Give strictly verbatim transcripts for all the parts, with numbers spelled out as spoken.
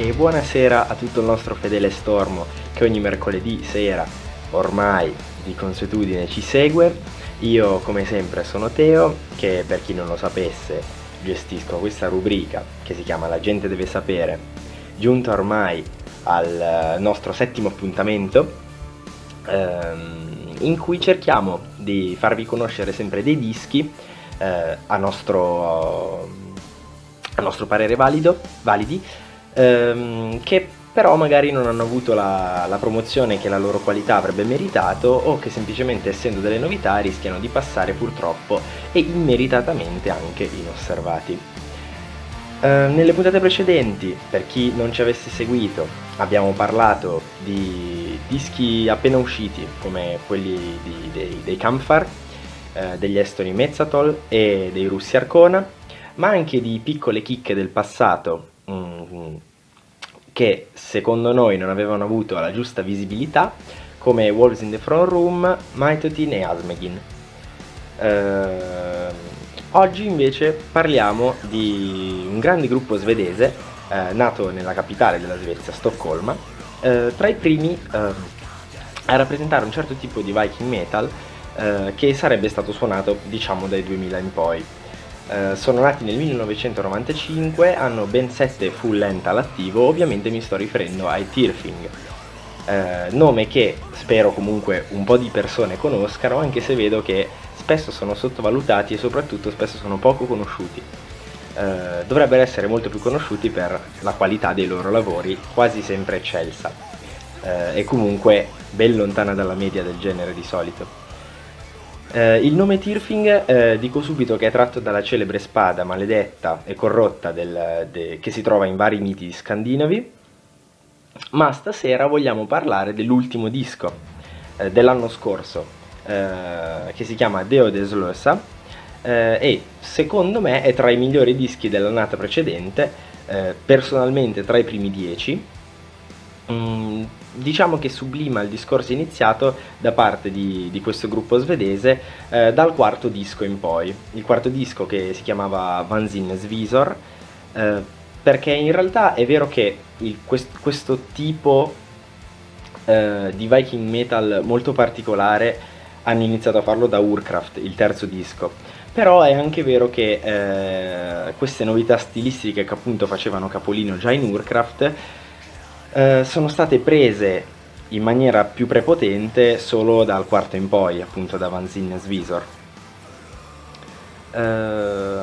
e buonasera a tutto il nostro fedele stormo che ogni mercoledì sera ormai di consuetudine ci segue. Io come sempre sono Teo, che per chi non lo sapesse gestisco questa rubrica che si chiama La gente deve sapere, giunta ormai al nostro settimo appuntamento, ehm, in cui cerchiamo di farvi conoscere sempre dei dischi eh, a, nostro, a nostro parere valido, validi, ehm, che però magari non hanno avuto la, la promozione che la loro qualità avrebbe meritato, o che semplicemente, essendo delle novità, rischiano di passare purtroppo e immeritatamente anche inosservati. Uh, nelle puntate precedenti, per chi non ci avesse seguito, abbiamo parlato di dischi appena usciti come quelli di, dei, dei Campfire, uh, degli estoni Mezzatol e dei russi Arcona, ma anche di piccole chicche del passato mm, che secondo noi non avevano avuto la giusta visibilità, come Wolves in the Front Room, Mytotin e Asmegin. Uh, Oggi invece parliamo di un grande gruppo svedese eh, nato nella capitale della Svezia, Stoccolma, eh, tra i primi eh, a rappresentare un certo tipo di Viking metal eh, che sarebbe stato suonato, diciamo, dai duemila in poi. Eh, sono nati nel millenovecentonovantacinque, hanno ben sette full length all'attivo. Ovviamente mi sto riferendo ai Tyrfing, eh, nome che spero comunque un po' di persone conoscano, anche se vedo che spesso sono sottovalutati e soprattutto spesso sono poco conosciuti. Eh, dovrebbero essere molto più conosciuti per la qualità dei loro lavori, quasi sempre eccelsa, eh, e comunque ben lontana dalla media del genere di solito. Eh, il nome Tyrfing, eh, dico subito che è tratto dalla celebre spada maledetta e corrotta del, de, che si trova in vari miti scandinavi, ma stasera vogliamo parlare dell'ultimo disco eh, dell'anno scorso, Uh, che si chiama Deodeslösa, uh, e secondo me è tra i migliori dischi dell'annata precedente, uh, personalmente tra i primi dieci. Mm, diciamo che sublima il discorso iniziato da parte di, di questo gruppo svedese uh, dal quarto disco in poi, il quarto disco che si chiamava Vansinnes Visor, uh, perché in realtà è vero che il, quest, questo tipo uh, di Viking metal molto particolare hanno iniziato a farlo da Urkraft, il terzo disco, però è anche vero che eh, queste novità stilistiche che appunto facevano capolino già in Urkraft eh, sono state prese in maniera più prepotente solo dal quarto in poi, appunto da Vansinnes Visor. Eh,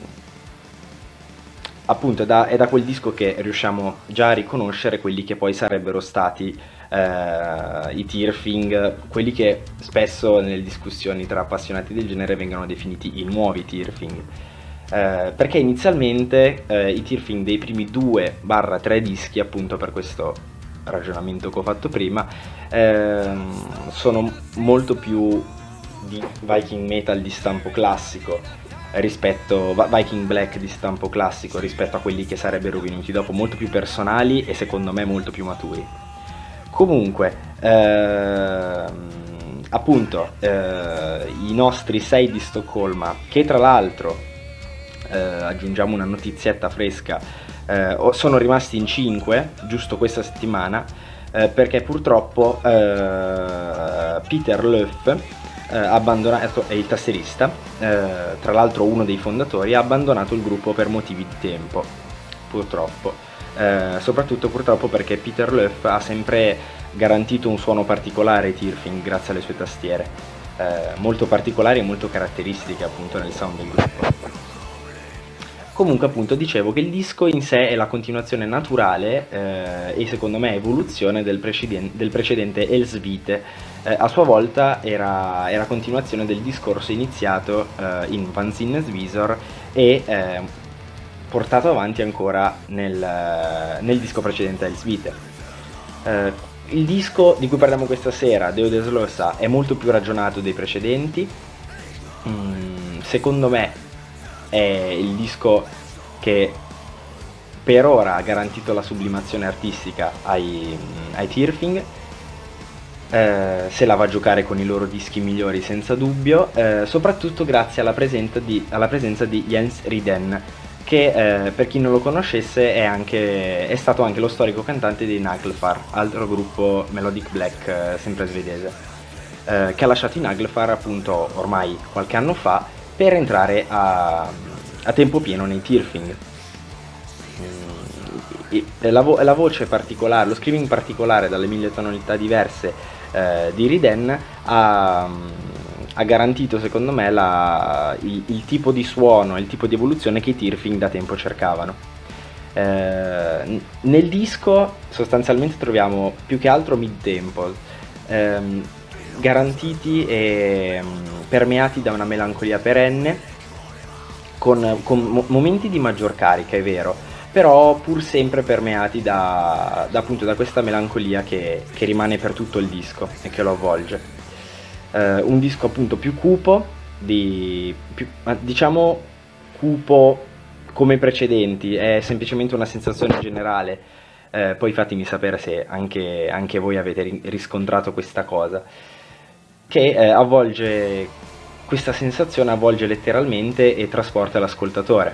appunto è da, è da quel disco che riusciamo già a riconoscere quelli che poi sarebbero stati Uh, i Tyrfing, quelli che spesso nelle discussioni tra appassionati del genere vengono definiti i nuovi Tyrfing, uh, perché inizialmente uh, i Tyrfing dei primi due tre dischi, appunto per questo ragionamento che ho fatto prima, uh, sono molto più di Viking metal di stampo classico rispetto Viking Black di stampo classico rispetto a quelli che sarebbero venuti dopo, molto più personali e secondo me molto più maturi. Comunque, ehm, appunto, eh, i nostri sei di Stoccolma, che tra l'altro, eh, aggiungiamo una notizietta fresca, eh, sono rimasti in cinque, giusto questa settimana, eh, perché purtroppo eh, Peter Löf, eh, abbandonato, è il tastierista, eh, tra l'altro uno dei fondatori, ha abbandonato il gruppo per motivi di tempo, purtroppo. Eh, soprattutto purtroppo perché Peter Löf ha sempre garantito un suono particolare ai Tyrfing grazie alle sue tastiere, eh, molto particolari e molto caratteristiche appunto nel sound del gruppo. Comunque appunto dicevo che il disco in sé è la continuazione naturale eh, e secondo me evoluzione del, preceden del precedente Elsvite, eh, a sua volta era, era continuazione del discorso iniziato eh, in Vansinnes Visor e eh, portato avanti ancora nel, nel disco precedente Elsvite. Uh, il disco di cui parliamo questa sera, Deodeslösa, è molto più ragionato dei precedenti. Mm, secondo me è il disco che per ora ha garantito la sublimazione artistica ai, ai Tyrfing. Uh, se la va a giocare con i loro dischi migliori senza dubbio, uh, soprattutto grazie alla presenza di, alla presenza di Jens Riden, che eh, per chi non lo conoscesse è, anche, è stato anche lo storico cantante dei Naglfar, altro gruppo melodic black eh, sempre svedese, eh, che ha lasciato i Naglfar appunto ormai qualche anno fa per entrare a, a tempo pieno nei Tyrfing. Mm, la, vo la voce particolare, lo screaming particolare dalle mille tonalità diverse eh, di Riden ha... ha garantito secondo me la, il, il tipo di suono, il tipo di evoluzione che i Tyrfing da tempo cercavano. Eh, nel disco sostanzialmente troviamo più che altro mid-tempo, ehm, garantiti e permeati da una melancolia perenne, con, con mo momenti di maggior carica, è vero, però pur sempre permeati da, da, appunto, da questa melancolia che, che rimane per tutto il disco e che lo avvolge. Uh, un disco appunto più cupo, di, più, diciamo cupo come i precedenti, è semplicemente una sensazione generale, uh, poi fatemi sapere se anche, anche voi avete riscontrato questa cosa, che uh, avvolge, questa sensazione avvolge letteralmente e trasporta l'ascoltatore.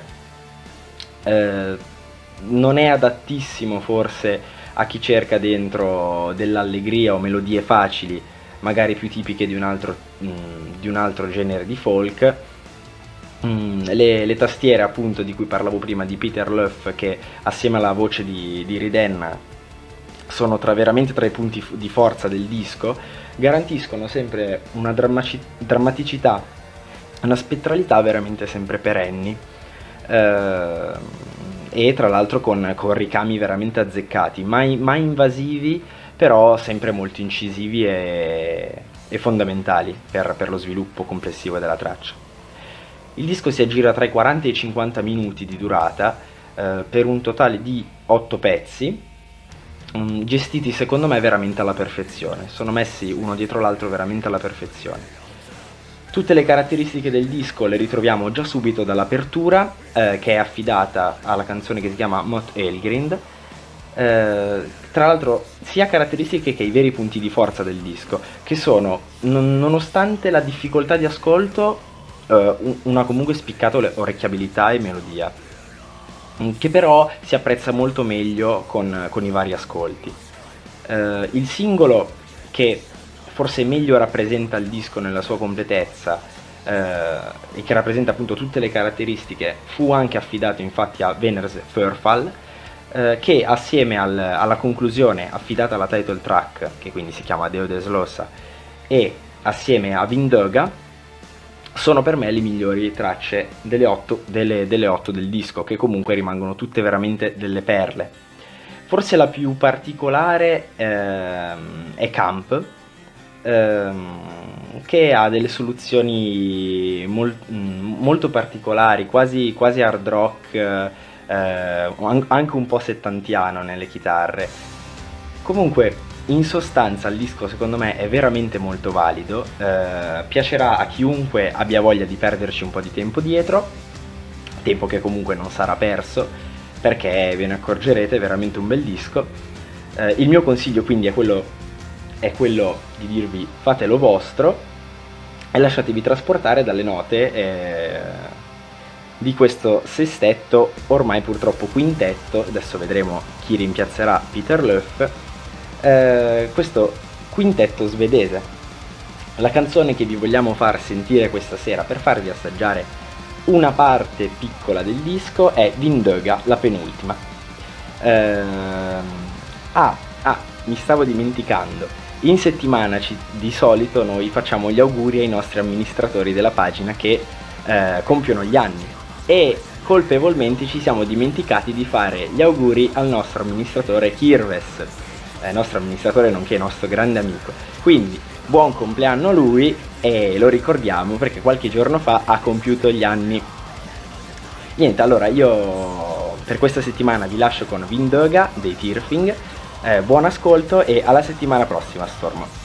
Uh, non è adattissimo forse a chi cerca dentro dell'allegria o melodie facili, magari più tipiche di un altro, mh, di un altro genere di folk. Mm, le, le tastiere appunto di cui parlavo prima di Peter Luff, che assieme alla voce di, di Riden sono tra, veramente tra i punti di forza del disco, garantiscono sempre una drammaci drammaticità, una spettralità veramente sempre perenni, eh, e tra l'altro con, con ricami veramente azzeccati, mai, mai invasivi, però sempre molto incisivi e, e fondamentali per, per lo sviluppo complessivo della traccia. Il disco si aggira tra i quaranta e i cinquanta minuti di durata, eh, per un totale di otto pezzi, mh, gestiti secondo me veramente alla perfezione, sono messi uno dietro l'altro veramente alla perfezione. Tutte le caratteristiche del disco le ritroviamo già subito dall'apertura, eh, che è affidata alla canzone che si chiama Mot Elgrind. Eh, tra l'altro sia caratteristiche che i veri punti di forza del disco, che sono, non, nonostante la difficoltà di ascolto, eh, una comunque spiccata orecchiabilità e melodia, che però si apprezza molto meglio con, con i vari ascolti. Eh, il singolo che forse meglio rappresenta il disco nella sua completezza, eh, e che rappresenta appunto tutte le caratteristiche, fu anche affidato infatti a Veners Förfall, Eh, che assieme al, alla conclusione affidata alla title track, che quindi si chiama Deo Deslosa, e assieme a Vindöga, sono per me le migliori tracce delle otto, delle, delle otto del disco, che comunque rimangono tutte veramente delle perle. Forse la più particolare ehm, è Camp, ehm, che ha delle soluzioni mol, molto particolari, quasi, quasi hard rock, Eh, anche un po' settantiano nelle chitarre. Comunque, in sostanza il disco secondo me è veramente molto valido, eh, piacerà a chiunque abbia voglia di perderci un po' di tempo dietro, tempo che comunque non sarà perso, perché ve ne accorgerete, è veramente un bel disco. Eh, il mio consiglio quindi è quello, è quello di dirvi fatelo vostro e lasciatevi trasportare dalle note eh, di questo sestetto, ormai purtroppo quintetto, adesso vedremo chi rimpiazzerà Peter Luff, eh, questo quintetto svedese. La canzone che vi vogliamo far sentire questa sera per farvi assaggiare una parte piccola del disco è Vindöga, la penultima. Eh, ah, ah, mi stavo dimenticando, in settimana ci, di solito noi facciamo gli auguri ai nostri amministratori della pagina che eh, compiono gli anni, e colpevolmente ci siamo dimenticati di fare gli auguri al nostro amministratore Kirves, eh, nostro amministratore nonché nostro grande amico. Quindi buon compleanno a lui, e lo ricordiamo perché qualche giorno fa ha compiuto gli anni. Niente, allora io per questa settimana vi lascio con Vindöga dei Tyrfing, eh, buon ascolto e alla settimana prossima, Storm.